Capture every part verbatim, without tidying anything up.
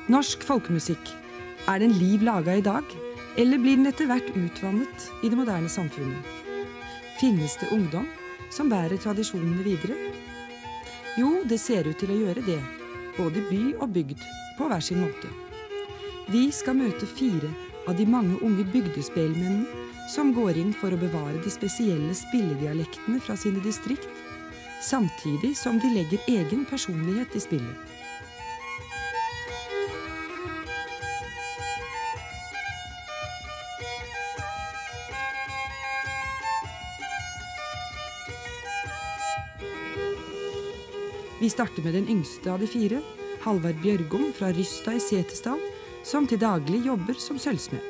Norsk folkemusikk, er den liv laget i dag, eller blir den etter hvert utvannet i det moderne samfunnet? Finnes det ungdom som bærer tradisjonene videre? Jo, det ser ut til å gjøre det, både by og bygd, på hver sin måte. Vi skal møte fire av de mange unge bygdespelmennene som går inn for å bevare de spesielle spilledialektene fra sine distrikt, samtidig som de legger egen personlighet i spillet. Vi starter med den yngste av de fire, Halvard Bjørgom fra Rysta i Setesdal, som til daglig jobber som sølvsmed.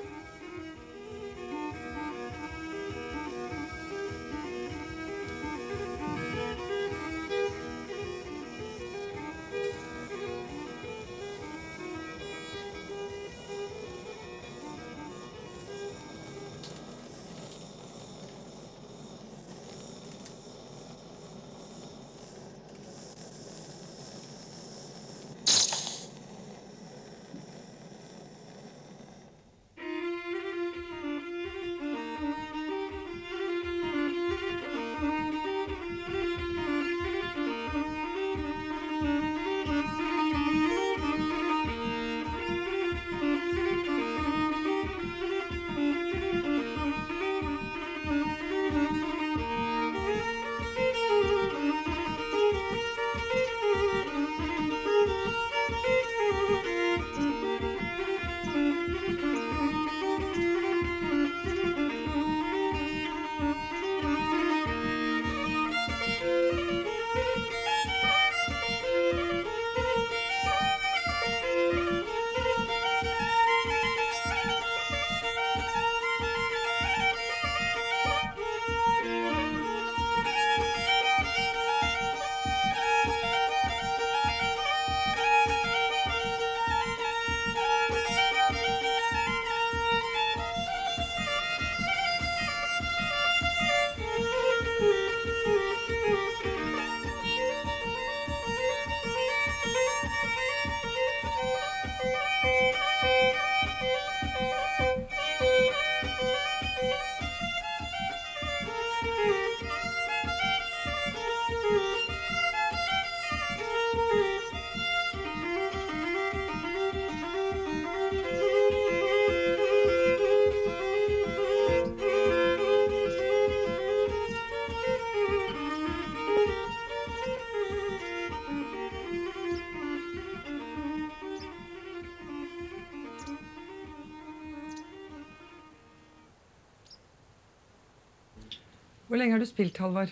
Hvor lenge har du spilt, Halvard?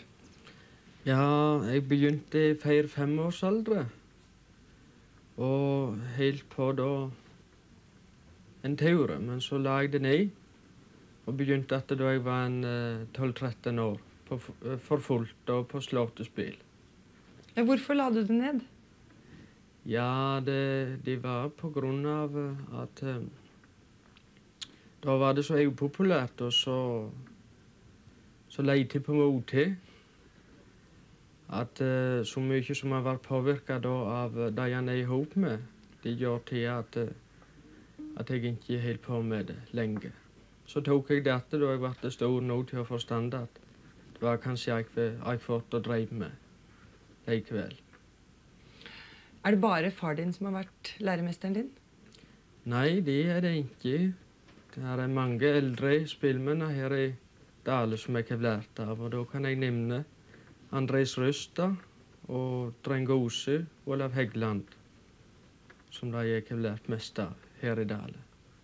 Ja, jeg begynte i fire-fem års aldre. Og helt på da en teori, men så la jeg det ned. Og begynte etter da jeg var en tolv-tretten år, på, for fullt og på slåttespill. Ja, hvorfor la du det ned? Ja, det, det var på grunn av at uh, da var det så upopulært, og så så leit jeg på mote at uh, så mye som jeg var påvirket av det jeg er i hop med, det gjør til at, uh, at jeg ikke er helt på med det lenge. Så tok jeg dette da jeg var stor nok til å forstande at det var kanskje jeg, jeg fått å dreie med likevel. Er det bare far din som har vært læremesteren din? Nei, det er det ikke. Det er mange eldre spillmenn her i Dale som jeg har lært av, og da kan jeg nevne Andres Rysta og Drengose og Olav Heggeland, som da jeg har lært mest av her i Dale.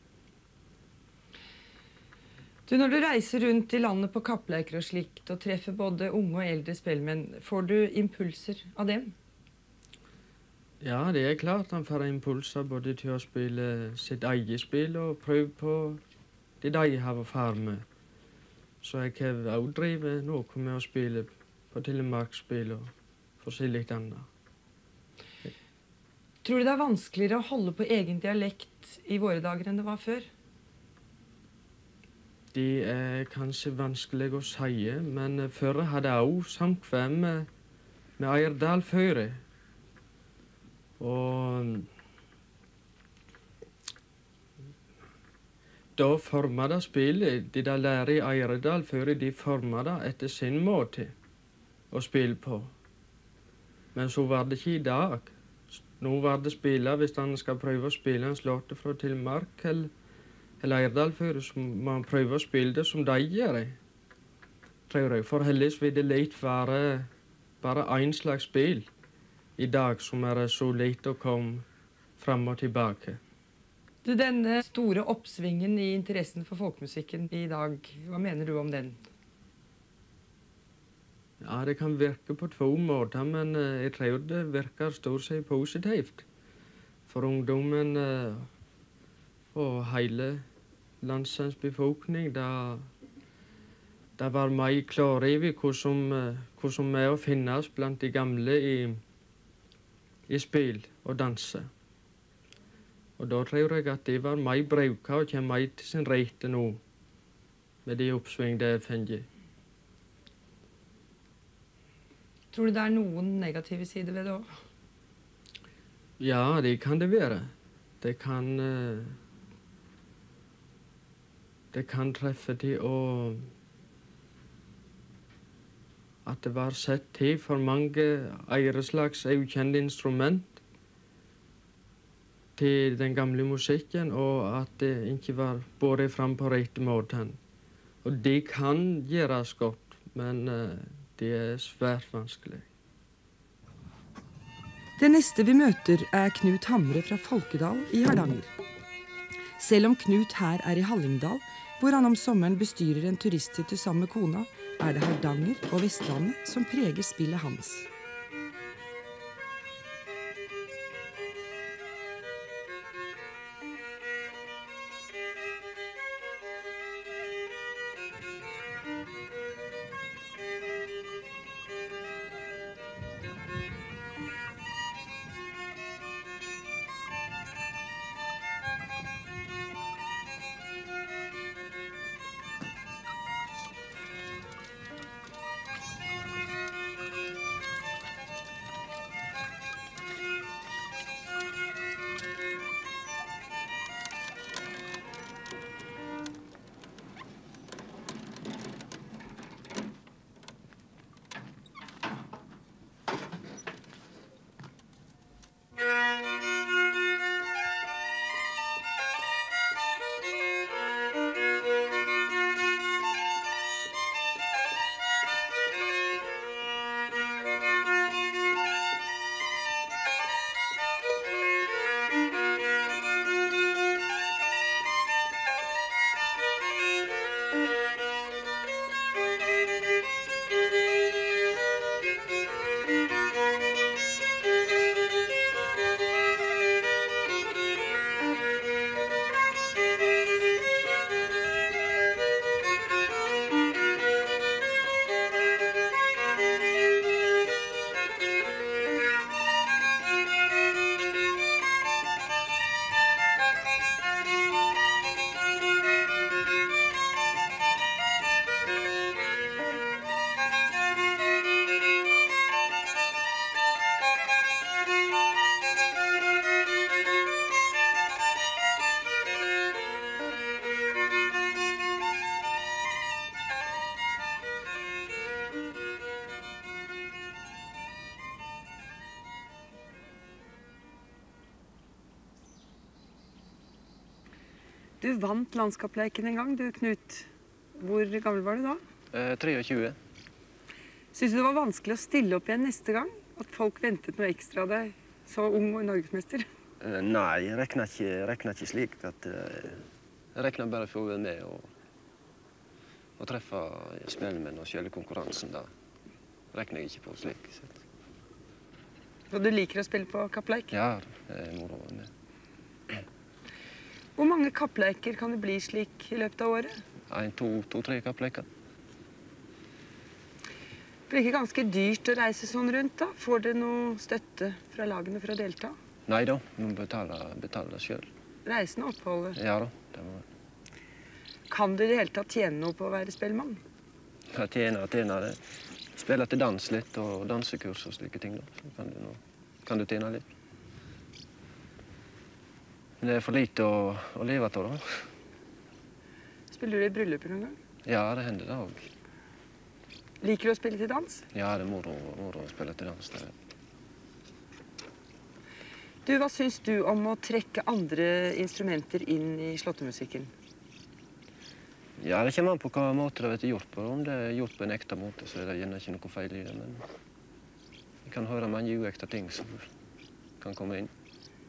Du, når du reiser rundt i landet på kappleiker og slikt, og treffer både unge og eldre spillmenn, får du impulser av dem? Ja, det er klart han får impulser både til å spille sitt eget spill og prøve på det de har far med. Så jeg har også drevet noe med å spille på telemarkspill og forskjellig annet. Tror du det er vanskeligere å holde på egen dialekt i våre dager enn det var før? Det er kanskje vanskelig å si, men før hadde jeg også samkvem med, med Eirdal før. Og da formet det spillet. De der lærere i Eiredal før de formet det etter sin måte å spille på. Men så var det ikke i dag. Nå var det spiller, hvis han skal prøve å spille en slåtte fra Telemark eller, eller Eirdal før, så må han prøve å spille det som de gjør, tror jeg. For heldigvis vil det litt være bare én slags spill i dag, som er så lite å komme frem og tilbake. Du, denne store oppsvingen i interessen for folkemusikken i dag, hva mener du om den? Ja, det kan virke på to måter, men uh, jeg tror det virker stort sett positivt for ungdommen uh, og hele landsens befolkning. Da det var meg klar over hva som, uh, hva som er å finnes blant de gamle i, i spill og danse. Og da tror jeg at det var meg bruker og kommer meg til sin rette nå, med de oppsving det er funnet. Tror du det er noen negative sider ved det også? Ja, det kan det være. Det kan uh, Det kan treffe til å at det var sett til for mange æreslags ukjente instrument til den gamle musikken, og at det ikke var båret fram på rett måte. Og det kan gjøres godt, men uh, det er svært vanskelig. Det neste vi møter er Knut Hamre fra Folkedal i Hardanger. Selv om Knut her er i Hallingdal, hvor han om sommeren bestyrer en turisthytte sammen med kona, er det Hardanger og Vestlandet som preger spillet hans. Du vant landskapsleiken en gang, du Knut. Hvor gammel var du da? Eh, treogtjue. Synes du det var vanskelig å stille opp igjen neste gang? At folk ventet noe ekstra av deg, så ung og norgesmester? Eh, nei, jeg regner ikke, regner ikke slik at eh, jeg regner bare for å være med og, og treffe spillemenn og kjøle konkurransen da. Regner jeg ikke på slik sett. Og du liker å spille på kappleik? Ja, det er moro med. Hvor mange kappleiker kan det bli slik i løpet av året? En, to, to, tre kappleiker. Det blir ikke ganske dyrt å reise sånn rundt da? Får dere noe støtte fra lagene for å delta? Nei da, vi betaler, betaler det selv. Reisen og oppholdet? Ja da, det var det. Kan du i det hele tatt tjene noe på å være spillmann? Jeg tjener, tjener det. Spiller til dans litt og dansekurs og slike ting da. Så kan du, nå, kan du tjene litt. Men det er for lite å, å leve av da. Spiller du i brylluper noen gang? Ja, det hender det òg. Liker du å spille til dans? Ja, det er moro, moro å spille til dans. Det. Du, hva syns du om å trekke andre instrumenter inn i slåttemusikken? Ja, det kommer an på hva måte det blir gjort på. Om det er gjort på en ekte måte, så er det gjerne ikke noe feil i det. Men vi kan høre mange uekte ting som kan komme inn.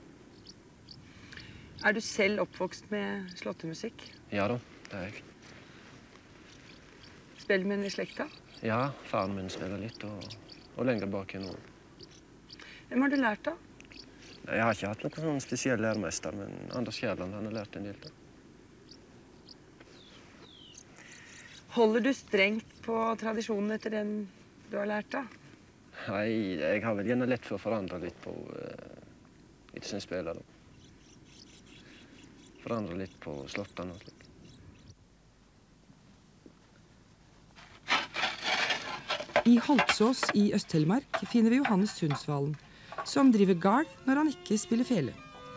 Er du selv oppvokst med slåttemusikk? Ja da, det er jeg. Spellemenn i slekta? Ja, faren min spiller litt, og, og lenger bak enn nå. Hvem har du lært av? Jeg har ikke hatt noen sånn spesiell læremester, men Anders Kjærland han har lært en del av. Holder du strengt på tradisjonen etter den du har lært av? Nei, jeg har vel gjerne lett for å forandre litt på uh, litt som spiller da. Forandre litt på slottene og slik. I Halsås i Øst-Telemark finner vi Johannes Sundsvallen, som driver gard når han ikke spiller fele.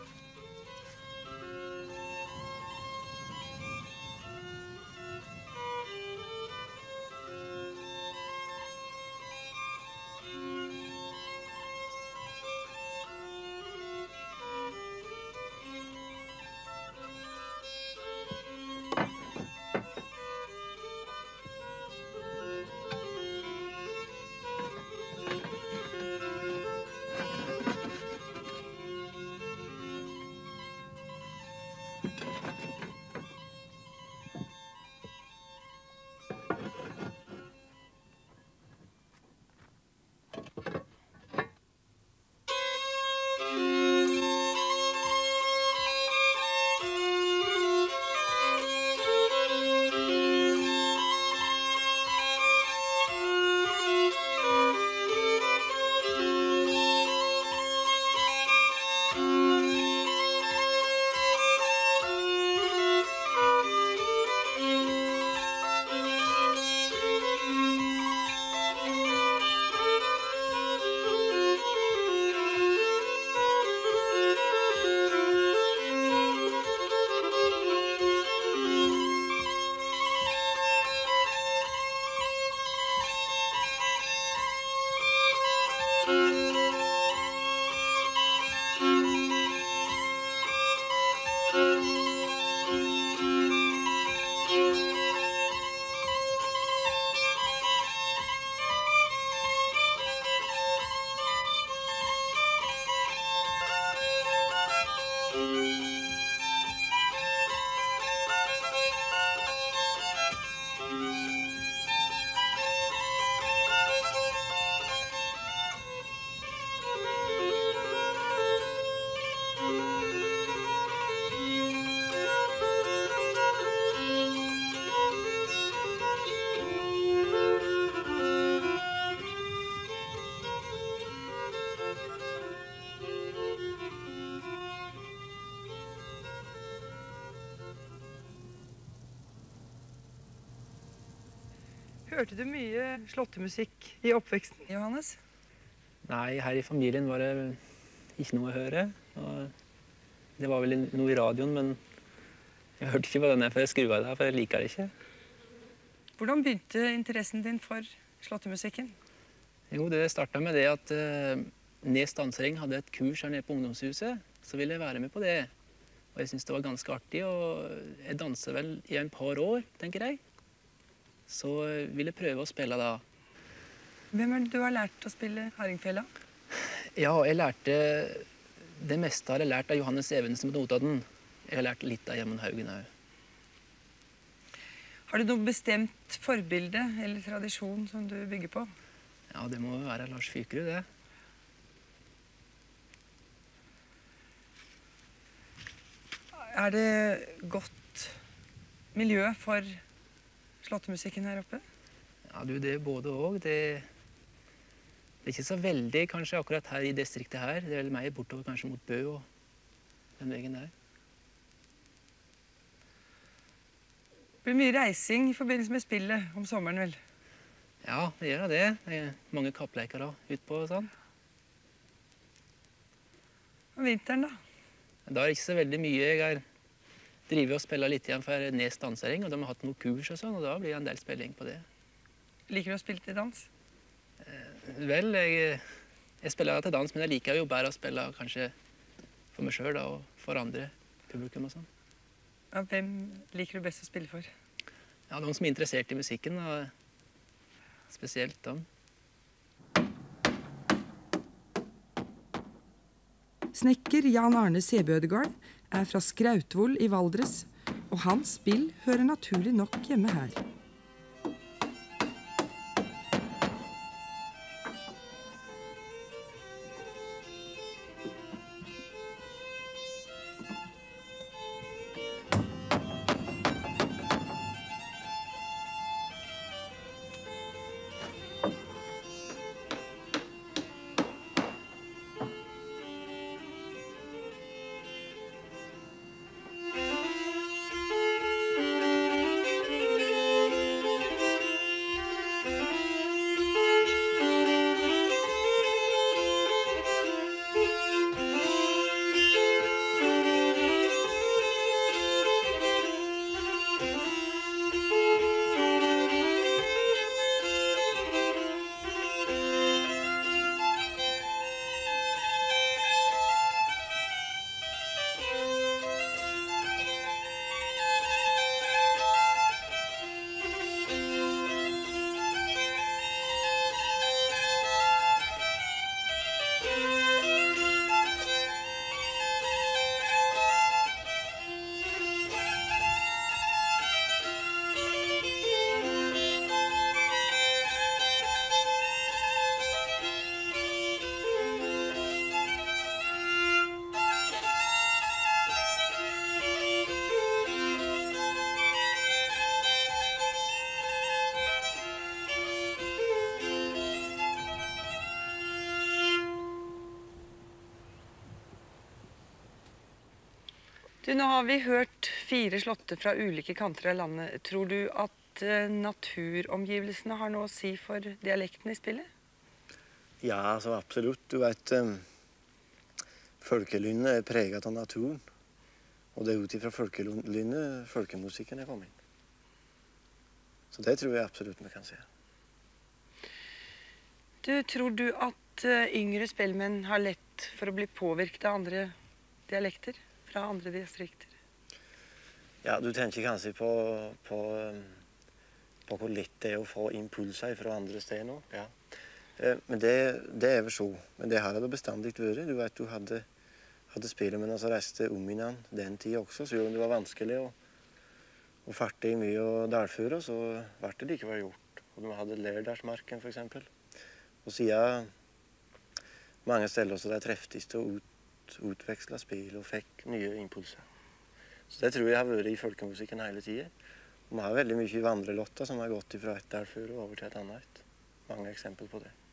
Hørte du mye slåttemusikk i oppveksten, Johannes? Nei, her i familien var det ikke noe å høre. Og det var vel noe i radioen, men jeg hørte ikke på denne før jeg skrua av det, for jeg liker det ikke. Hvordan begynte interessen din for slåttemusikken? Jo, det startet med det at uh, Nes Dansering hadde et kurs her nede på ungdomshuset, så ville jeg være med på det. Og jeg syntes det var ganske artig, og jeg danset vel i en par år, tenker jeg. Så ville jeg prøve å spille da. Hvem er det du har lært å spille hardingfela? Ja, jeg lærte det meste har jeg lært av Johannes Evensen på Notodden. Jeg har lært litt av Gjermund Haugen også. Har du noe bestemt forbilde eller tradisjon som du bygger på? Ja, det må være Lars Fykerud, det. Er det godt miljø for slåttemusikken her oppe? Ja, du, det er både og. Det, det er ikke så veldig kanskje akkurat her i distriktet her. Det er vel mer bortover kanskje mot Bø og den veien der. Det blir mye reising i forbindelse med spillet om sommeren, vel? Ja, det gjør det. Det er mange kappleikere utpå og sånn. Og vinteren, da? Da er det ikke så veldig mye. Jeg har driver og spiller litt igjen for Nes dansering, og de har hatt noen kurs og sånn, og da blir det en del spilling på det. Liker du å spille til dans? Eh, vel, jeg, jeg spiller til dans, men jeg liker jo bare å spille kanskje for meg selv da, og for andre publikum og sånn. Ja, hvem liker du best å spille for? Ja, de som er interessert i musikken, da, spesielt dem. Snekker Jan Arne Sebødegard er fra Skrautvoll i Valdres, og hans spill hører naturlig nok hjemme her. Du, nå har vi hørt fire slåtter fra ulike kanter av landet. Tror du at uh, naturomgivelsene har noe å si for dialekten i spillet? Ja, altså absolutt. Du vet, um, folkelynnet er preget av naturen. Og det er ut ifra folkelynnet folkemusikken er kommet inn. Så det tror jeg absolutt vi kan se. Du, tror du at uh, yngre spillmenn har lett for å bli påvirket av andre dialekter? Fra andre distrikter? Ja, du tenker kanskje på, på, på hvor lett det er å få impulser fra andre steder nå. Ja. Eh, men det, det er vel så. Men det har det bestandig vært. Du vet, du hadde, hadde spillemennene som reiste om innan den tiden også, så om det var vanskelig å, å farte i mye og dalføre, så ble det likevel gjort. Og de hadde Lærdalsmarken for eksempel. Og siden mange steder så det treftes og ut utveksla spill og fikk nye impulser. Så det tror jeg har vært i folkemusikken hele tiden. Og vi har veldig mye vandrelotter som har gått fra et dalføre og over til et annet. Mange eksempler på det.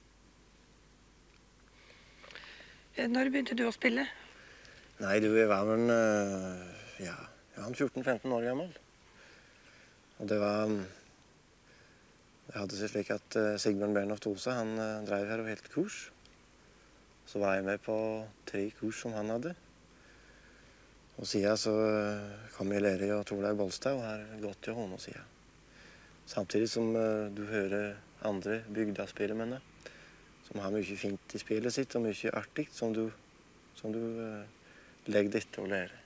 Når begynte du å spille? Nei, du, jeg var vel, ja, jeg var fjorten femten år gammel. Og det var, jeg hadde seg slik at Sigbjørn Bernhoft Osa, han drev her og helt kurs. Så var jeg med på tre kurs som han hadde. Og siden så kom jeg lærer og Torleif Bolstad, og har gått til hånd og siden. Samtidig som uh, du hører andre bygdaspillemennene, som har mye fint i spillet sitt, og mye artig, som du, som du uh, legger dette å lære.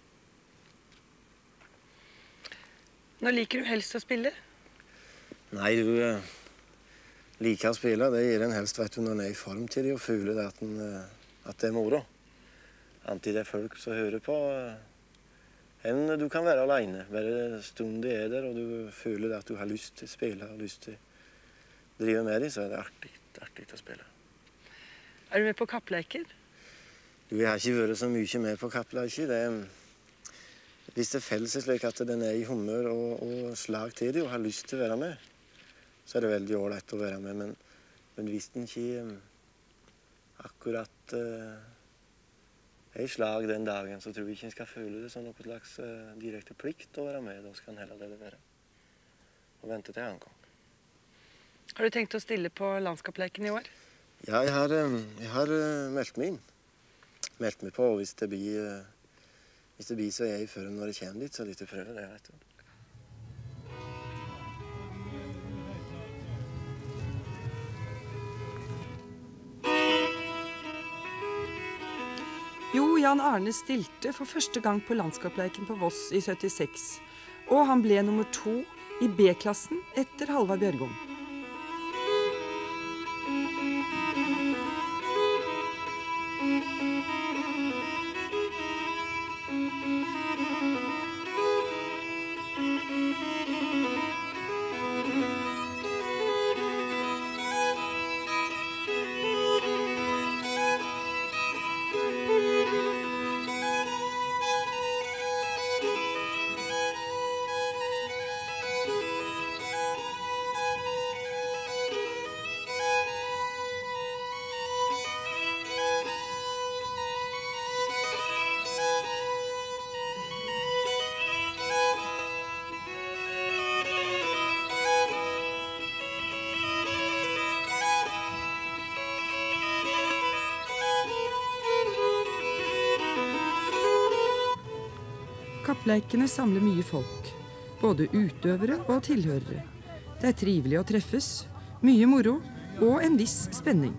Når liker du helst å spille? Nei, du... Uh, Liker å spille, det gir en helst vet du, når en er i form til det, og føler det at, den, at det er moro. Antid det er folk som hører på. En, du kan være alene, bare stund de er der, og du føler at du har lyst til å spille, og lyst til å drive med dem, så er det artig, artig å spille. Er du med på kappleiker? Du, jeg har ikke vært så mye med på kappleiker. Det er, hvis det faller seg slik at den er i humør og, og slag til det, og har lyst til å være med, så er det veldig ålreit å være med, men, men hvis den ikke um, akkurat uh, er i slag den dagen, så tror jeg ikke en skal føle det som noe slags uh, direkte plikt å være med. Da skal en heller det være. Og vente til ankom. Har du tenkt å stille på landskapsleiken i år? Ja, jeg har, um, jeg har uh, meldt meg inn. Meldt meg på hvis det blir uh, Hvis det blir så jeg før når det kommer dit, så litt frø det, vet du. Jo, Jan Arne stilte for første gang på landskapsleiken på Voss i syttiseks, og han ble nummer to i B-klassen etter Halvard Bjørgom. Kappleikene samler mye folk, både utøvere og tilhørere. Det er trivelig å treffes, mye moro og en viss spenning.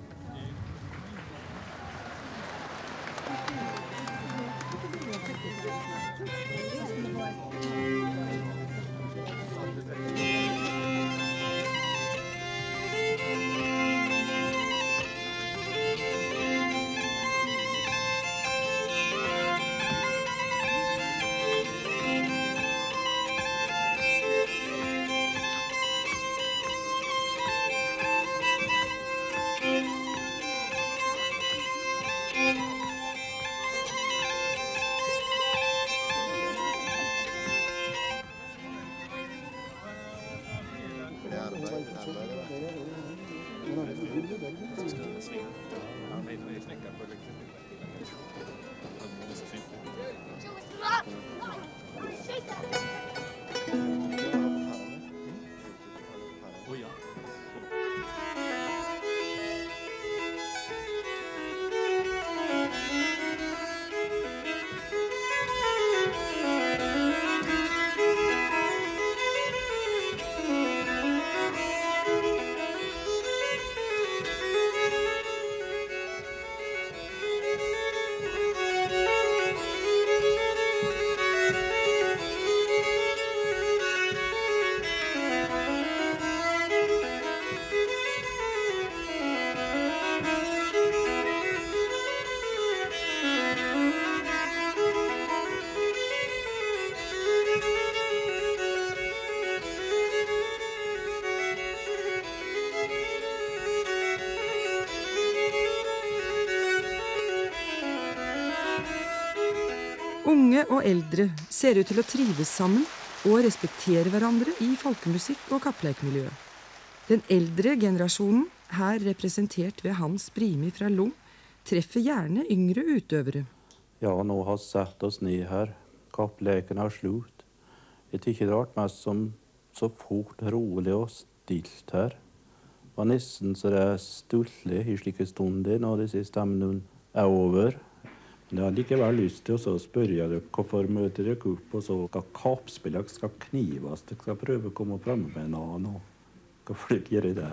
Unge og eldre ser ut til å trives sammen og respektere hverandre i folkemusikk- og kappleikmiljøet. Den eldre generasjonen, her representert ved Hans Brimi fra Lom, treffer gjerne yngre utøvere. Ja, nå har satt oss ned her. Kappleken har slutt. Jeg tykker det har vært mest som så fort, rolig og stilt her. Det var nesten så det er stullig i slike stunder når disse stemmene er over. Men jeg har likevel lyst til å spørre dere hvorfor møter dere opp og så skal kappspillere skal knives, dere skal prøve å komme frem med en annen. Hvorfor dere gjør det?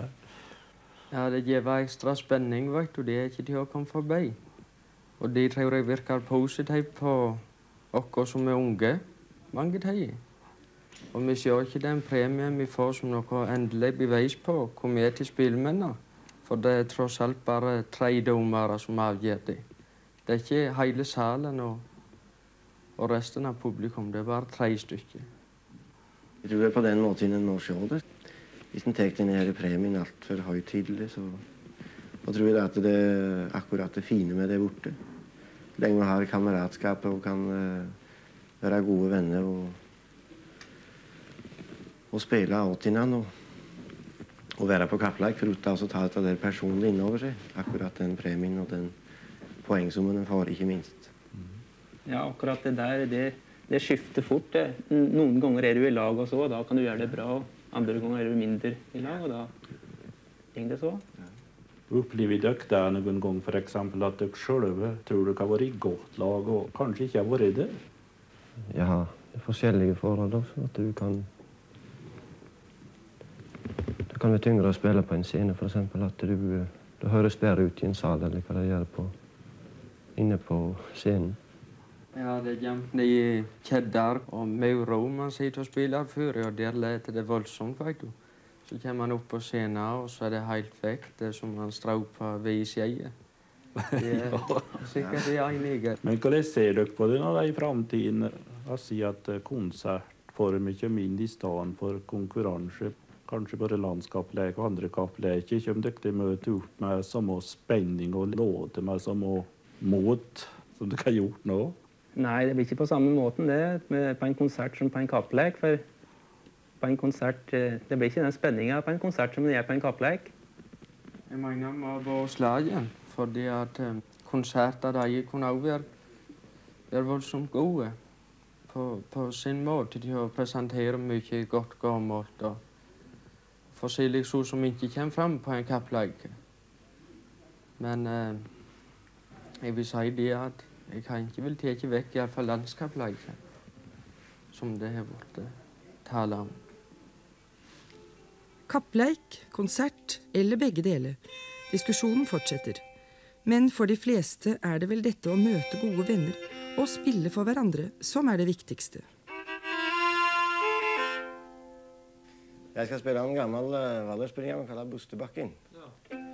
Ja, det gir ekstra spenning, vet du. Det er ikke til å komme forbi. Og det tror jeg virker positivt på oss som er unge, mange tider. Og vi ser ikke den premien vi får som noe endelig bevis på hvor vi er til spillmennene. For det er tross alt bare tre dommere som avgjør det. Det er ikke hele salen og, og resten av publikum, det er bare tre stykker. Jeg tror det er på den måten en må se det. Hvis en tar denne premien alt for høytidelig, så, så tror jeg at det er akkurat det fine med det borte. Lenge vi har kameratskap og kan uh, være gode venner og, og spille av hverandre og, og være på kappleik, foruten å ta det personlig innover seg. Akkurat den premien og den poengsummen en får, ikke minst. Ja, akkurat det der, det, det skifter fort. Det. Noen ganger er du i lag og så, og da kan du gjøre det bra. Andre ganger er du mindre i lag, og da går det så. Ja. Opplever dere det noen gang, for eksempel at dere selv tror dere har vært i godt lag, og kanskje ikke har vært det? Ja, det er forskjellige forhold også, at du kan... Det kan være tyngre å spille på en scene, for eksempel at du, du høres bedre ut i en sal, eller hva det gjør på, inne på scenen. Ja, det er gjemt i kjedder og maurer man sitter og spiller før, og der leter det voldsomt, vet du. Så kommer man opp på scenen, og så er det helt vekk. Det er som man strauper ved i skjeie. Det er sikkert det enige. Men hvordan ser dere på det når det er i fremtiden? Jeg sier at konsertformer kommer inn i stedet for konkurranse. Kanskje bare landskapslek og andre kappleker. Kommer dere til å møte opp med samme spenning og låte med samme mot som dere har gjort nå? Nei, det blir ikke på samme måten det, med, på en konsert som på en kapplek, for på en konsert, det blir ikke den spenningen på en konsert som det er på en kapplek. Jeg mener må være slagen, fordi at um, konserter de kunne også være, være voldsomt gode på, på sin måte til å presentere mye godt gammelt og forskjellig så som ikke kommer frem på en kapplek. Men uh, jeg vil si det at jeg kan ikke vil teke vekk i hvert fall landskapsleiken, som det har vært tale om. Kappleik, konsert eller begge deler. Diskusjonen fortsetter. Men for de fleste er det vel dette å møte gode venner og spille for hverandre som er det viktigste. Jeg skal spille en gammel uh, Valdresspilling man kaller Bustebakken. Ja.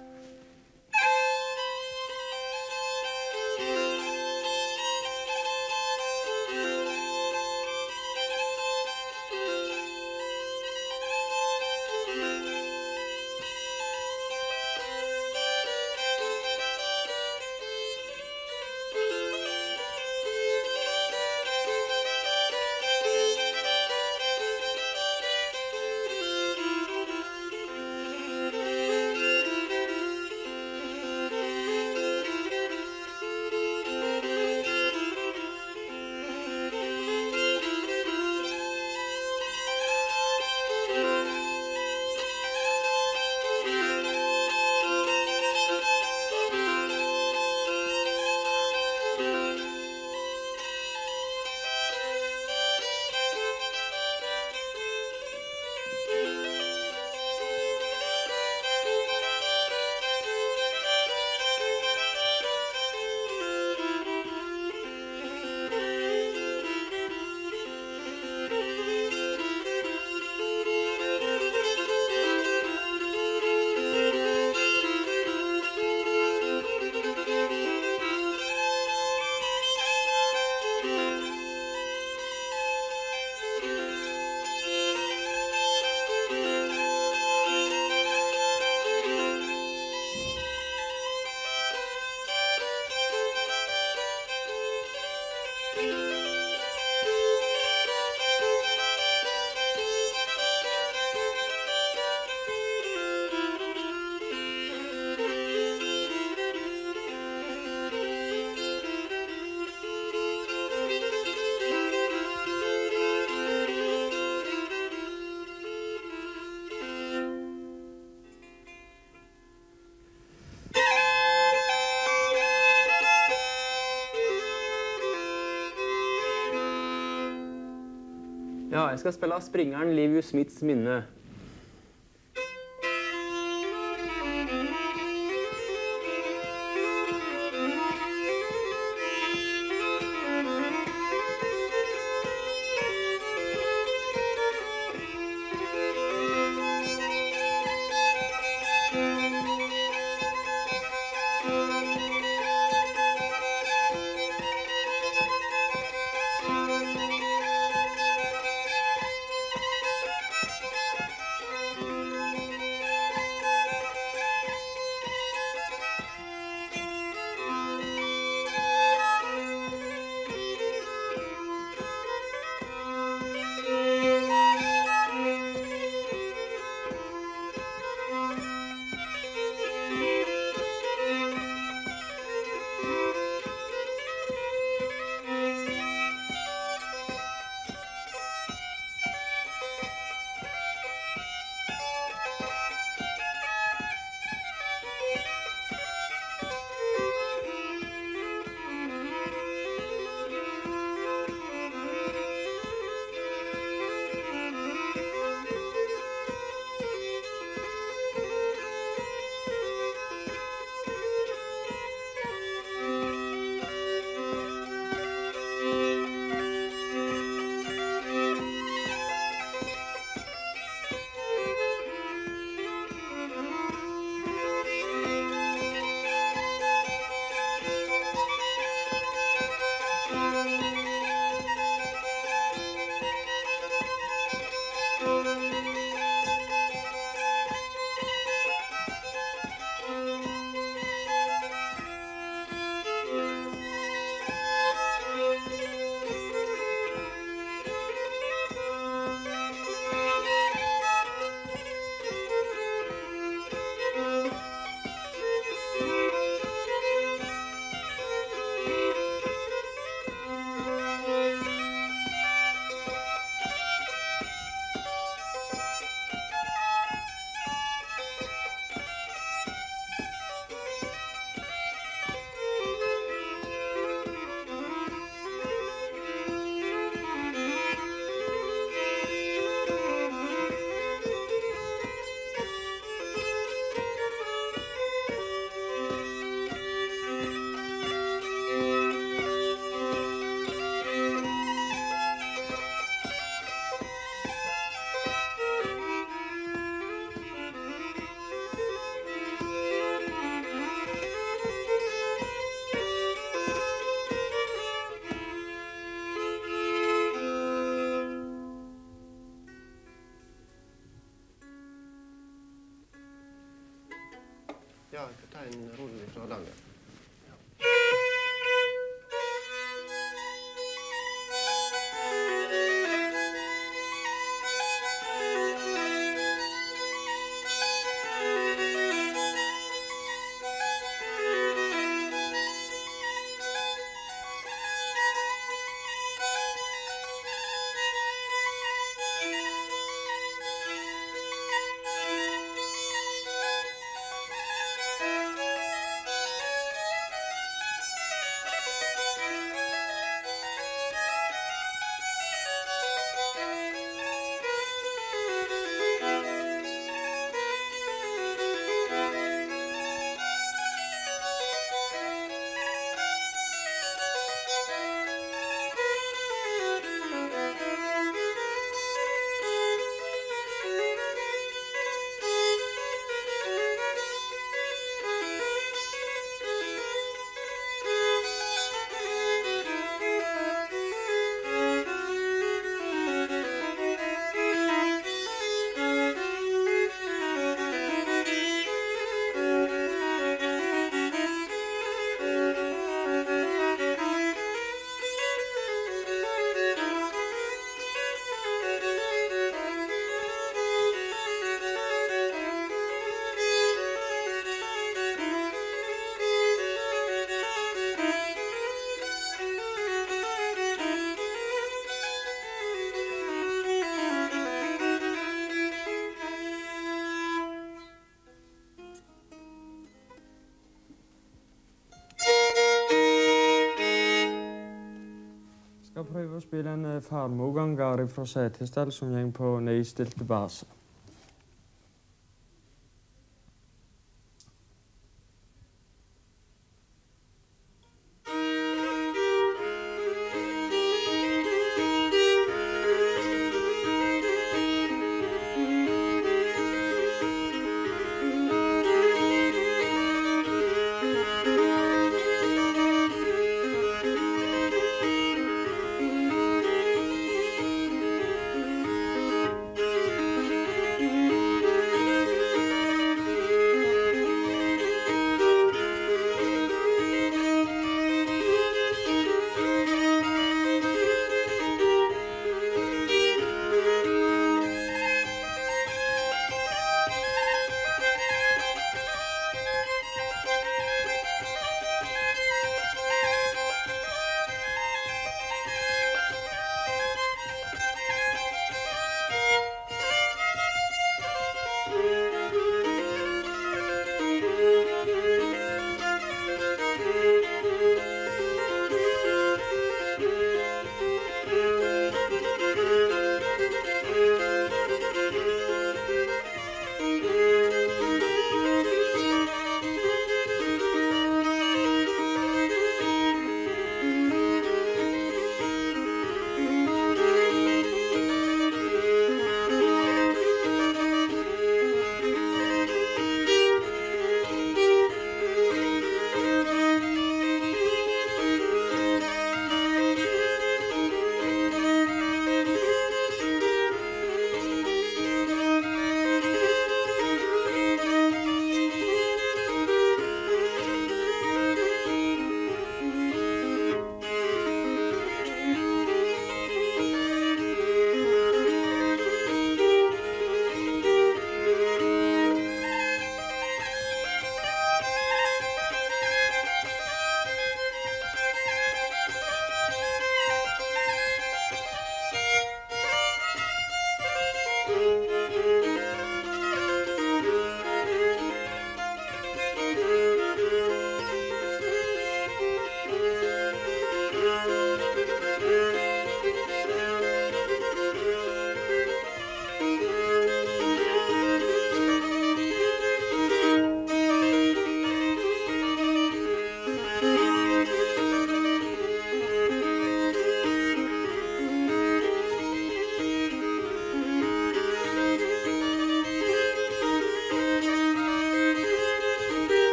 Ja, jeg skal spille springeren Livius Smiths minne. Hardanger. Jeg skal prøve å spille en farmorgangar fra Setesdal som går på nedstilte baser.